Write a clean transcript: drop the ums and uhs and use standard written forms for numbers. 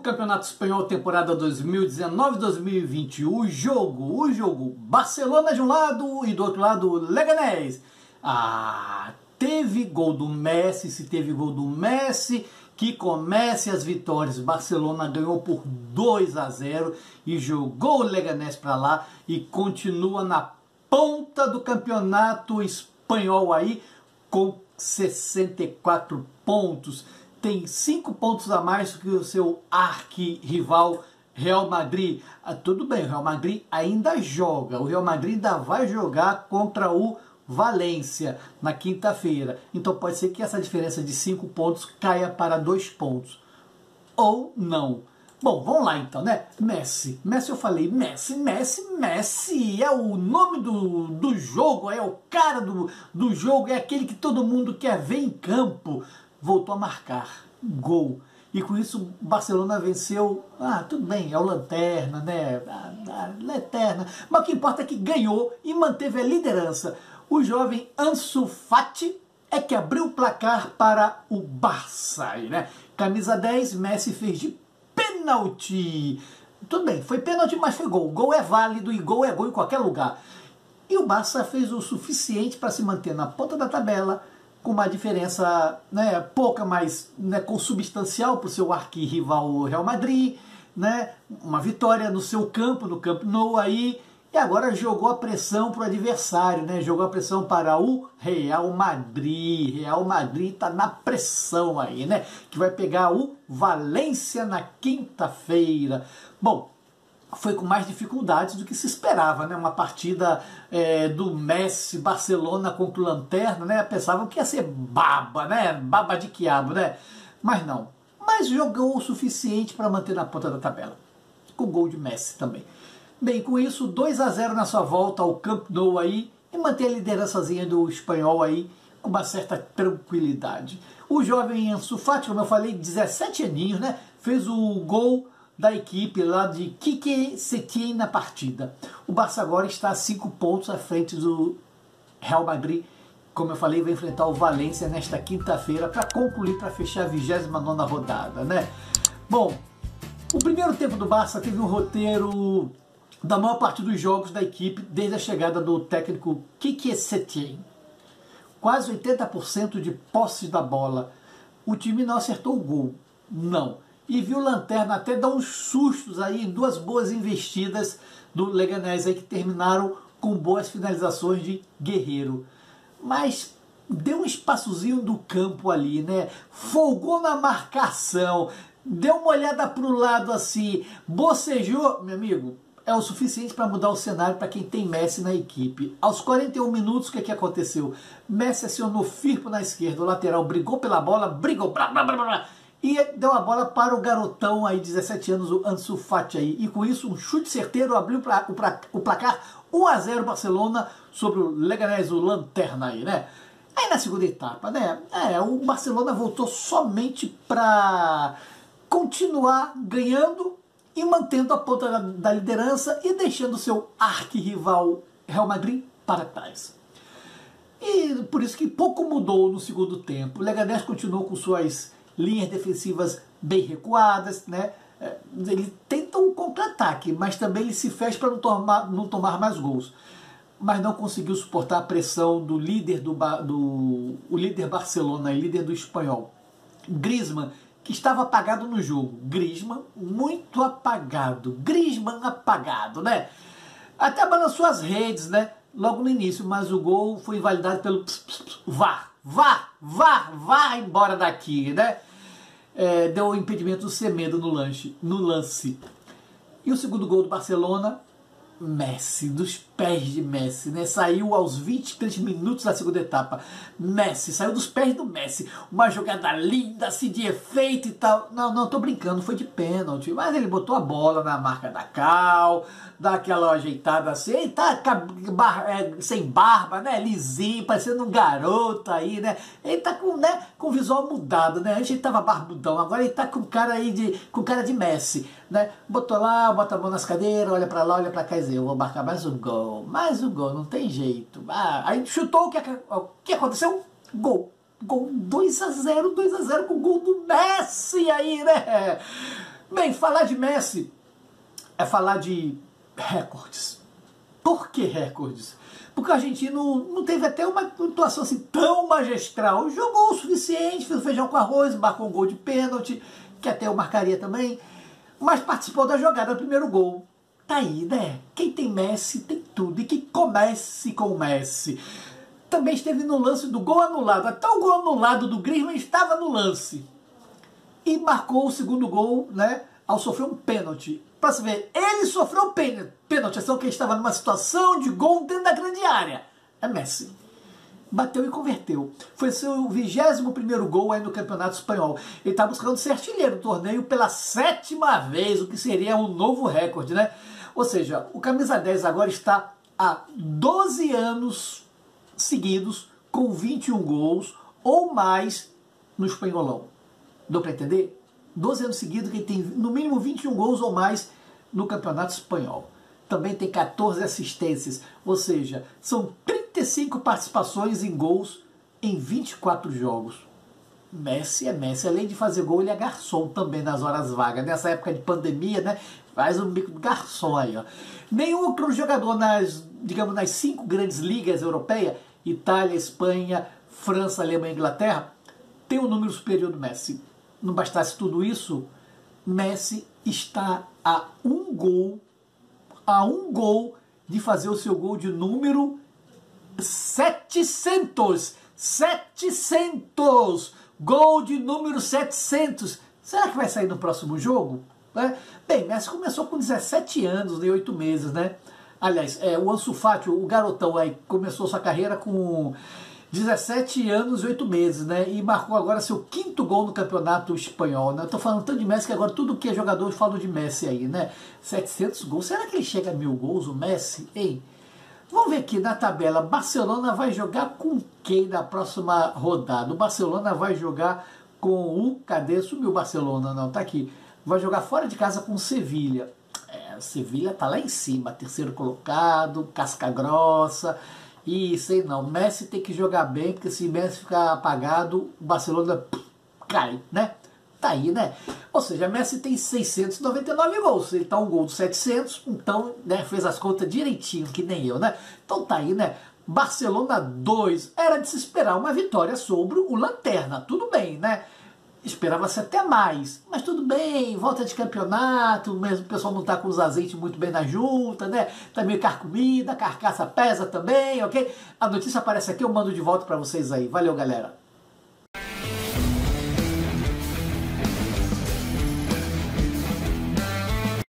Campeonato Espanhol, temporada 2019-2020. O jogo. Barcelona de um lado e do outro lado, Leganés. Teve gol do Messi. Se teve gol do Messi, que comece as vitórias. Barcelona ganhou por 2-0 e jogou o Leganés para lá e continua na ponta do campeonato espanhol aí com 64 pontos. Tem 5 pontos a mais que o seu arquirrival Real Madrid. Tudo bem, o Real Madrid ainda joga. O Real Madrid ainda vai jogar contra o Valência na quinta-feira. Então pode ser que essa diferença de 5 pontos caia para 2 pontos. Ou não. Bom, vamos lá então, né? Messi, eu falei, Messi é o nome do jogo, é o cara do jogo, é aquele que todo mundo quer ver em campo. Voltou a marcar gol. E com isso o Barcelona venceu. Tudo bem, é o Lanterna, né? Lanterna. Mas o que importa é que ganhou e manteve a liderança. O jovem Ansu Fati é que abriu o placar para o Barça, né? Camisa 10, Messi fez de pênalti. Tudo bem, foi pênalti, mas foi gol. Gol é válido e gol é gol em qualquer lugar. E o Barça fez o suficiente para se manter na ponta da tabela, com uma diferença, né, pouca, mas, né, consubstancial para o seu arquirrival Real Madrid, né, uma vitória no seu campo, no Camp Nou aí, e agora jogou a pressão para o adversário, né, jogou a pressão para o Real Madrid. Real Madrid está na pressão aí, né, que vai pegar o Valência na quinta-feira. Bom, foi com mais dificuldades do que se esperava, né? Uma partida do Messi, Barcelona contra o Lanterna, né? Pensavam que ia ser baba, né? Baba de quiabo, né? Mas não. Mas jogou o suficiente para manter na ponta da tabela. Com o gol de Messi também. Bem, com isso, 2-0 na sua volta ao Camp Nou aí e manter a liderançazinha do espanhol aí com uma certa tranquilidade. O jovem Ansu Fati, como eu falei, 17 aninhos, né? Fez o gol da equipe lá de Quique Setién na partida. O Barça agora está a 5 pontos à frente do Real Madrid. Como eu falei, vai enfrentar o Valência nesta quinta-feira para concluir, para fechar a 29ª rodada, né? Bom, o primeiro tempo do Barça teve um roteiro da maior parte dos jogos da equipe desde a chegada do técnico Quique Setién. Quase 80% de posse da bola. O time não acertou o gol, não. E viu o Lanterna até dar uns sustos aí em 2 boas investidas do Leganés aí que terminaram com boas finalizações de Guerreiro. Mas deu um espaçozinho do campo ali, né? Folgou na marcação, deu uma olhada para o lado assim, bocejou, meu amigo, é o suficiente para mudar o cenário para quem tem Messi na equipe. Aos 41 minutos, o que aconteceu? Messi acionou Firpo na esquerda, o lateral brigou pela bola, brigou, e deu a bola para o garotão aí, 17 anos, o Ansu Fati aí. E com isso, um chute certeiro abriu o placar 1-0 Barcelona sobre o Leganés, o Lanterna aí, né? Aí na segunda etapa, né? O Barcelona voltou somente para continuar ganhando e mantendo a ponta da liderança e deixando seu arquirrival Real Madrid para trás. E por isso que pouco mudou no segundo tempo. O Leganés continuou com suas linhas defensivas bem recuadas, né? Ele tenta um contra-ataque, mas também ele se fecha para não tomar mais gols. Mas não conseguiu suportar a pressão do líder o líder Barcelona, líder do espanhol. Griezmann, que estava apagado no jogo. Griezmann muito apagado. Griezmann apagado, né? Até balançou as redes, né? Logo no início, mas o gol foi invalidado pelo VAR. Vá embora daqui, né? Deu o impedimento do Semedo no lance. E o segundo gol do Barcelona, Messi, dos pés de Messi, né? Saiu aos 23 minutos da segunda etapa. Messi, saiu dos pés do Messi. Uma jogada linda, assim, de efeito e tal. Não, tô brincando, foi de pênalti. Mas ele botou a bola na marca da Cal, dá aquela ajeitada assim. Ele tá sem barba, né? Lisinho, parecendo um garoto aí, né? Ele tá com visual mudado, né? Antes ele tava barbudão, agora ele tá com cara aí com cara de Messi, né? Botou lá, bota a mão nas cadeiras, olha pra lá, olha pra cá e diz, eu vou marcar mais um gol, não tem jeito. Aí chutou, o que aconteceu? Gol 2-0 com o gol do Messi aí, né? Bem, falar de Messi é falar de recordes. Por que recordes? Porque o argentino não teve até uma atuação assim tão magistral. Jogou o suficiente, fez o feijão com arroz, marcou um gol de pênalti, que até eu marcaria também, mas participou da jogada do primeiro gol. Tá aí, né? Quem tem Messi tem tudo. E que comece com o Messi. Também esteve no lance do gol anulado. Até o gol anulado do Griezmann estava no lance. E marcou o segundo gol, né? Ao sofrer um pênalti. Para você ver, ele sofreu um pênalti. Só que ele estava numa situação de gol dentro da grande área. É Messi. Bateu e converteu. Foi seu 21º gol aí no Campeonato Espanhol. Ele está buscando ser artilheiro do torneio pela 7ª vez, o que seria um novo recorde, né? Ou seja, o camisa 10 agora está há 12 anos seguidos com 21 gols ou mais no espanholão. Deu para entender? 12 anos seguidos que ele tem no mínimo 21 gols ou mais no Campeonato Espanhol. Também tem 14 assistências, ou seja, são 35 participações em gols em 24 jogos. Messi é Messi, além de fazer gol, ele é garçom também nas horas vagas. Nessa época de pandemia, né? Faz um bico de garçom aí, ó. Nenhum outro jogador digamos, nas 5 grandes ligas europeias, Itália, Espanha, França, Alemanha e Inglaterra, tem um número superior do Messi. Não bastasse tudo isso, Messi está a um gol de fazer o seu gol de número 700. 700! Gol de número 700. Será que vai sair no próximo jogo? Bem, Messi começou com 17 anos e 8 meses, né? Aliás, o Ansu Fati, o garotão aí, começou sua carreira com 17 anos e 8 meses, né? E marcou agora seu 5º gol no Campeonato Espanhol, né? Eu tô falando tanto de Messi que agora tudo que é jogador fala de Messi aí, né? 700 gols. Será que ele chega a 1000 gols, o Messi? Hein? Vamos ver aqui na tabela. Barcelona vai jogar com quem na próxima rodada? O Barcelona vai jogar com o... Cadê? Sumiu o Barcelona, não. Tá aqui. Vai jogar fora de casa com o Sevilha. O Sevilha tá lá em cima. 3º colocado, casca grossa. E sei não. O Messi tem que jogar bem, porque se o Messi ficar apagado, o Barcelona cai, né? Tá aí, né? Ou seja, Messi tem 699 gols. Ele tá um gol de 700, então, né, fez as contas direitinho, que nem eu, né? Então tá aí, né? Barcelona 2. Era de se esperar uma vitória sobre o Lanterna. Tudo bem, né? Esperava-se até mais. Mas tudo bem, volta de campeonato, mesmo o pessoal não tá com os azeites muito bem na junta, né? Tá meio carcomida, a carcaça pesa também, ok? A notícia aparece aqui, eu mando de volta pra vocês aí. Valeu, galera!